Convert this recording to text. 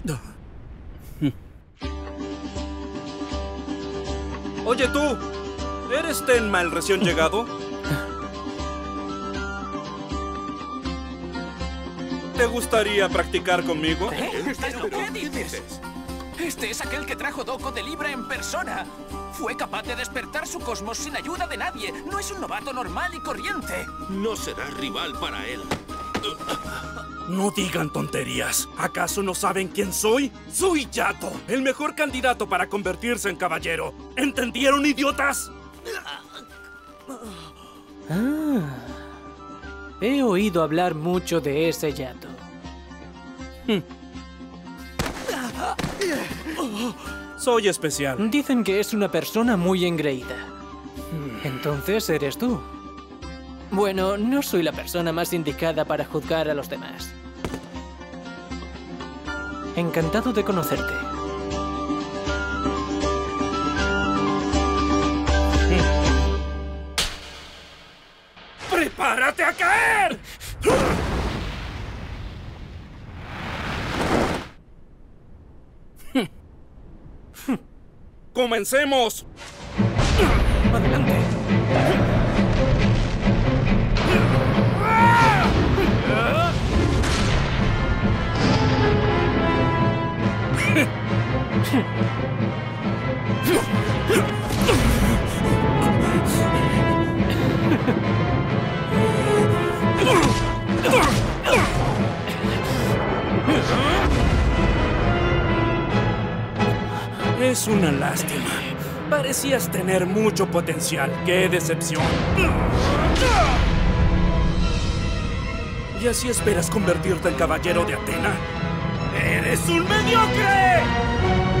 Oye tú, ¿eres Tenma el recién llegado? ¿Te gustaría practicar conmigo? ¿Qué dices? Este es aquel que trajo Doko de Libra en persona. Fue capaz de despertar su cosmos sin ayuda de nadie. No es un novato normal y corriente. No será rival para él. No digan tonterías. ¿Acaso no saben quién soy? Soy Yato, el mejor candidato para convertirse en caballero. ¿Entendieron, idiotas? He oído hablar mucho de ese Yato. Soy especial. Dicen que es una persona muy engreída. Entonces eres tú. Bueno, no soy la persona más indicada para juzgar a los demás. Encantado de conocerte. ¡Prepárate a caer! ¡Comencemos! Adelante. Es una lástima. Parecías tener mucho potencial. ¡Qué decepción! ¿Y así esperas convertirte en caballero de Atena? ¡Eres un mediocre!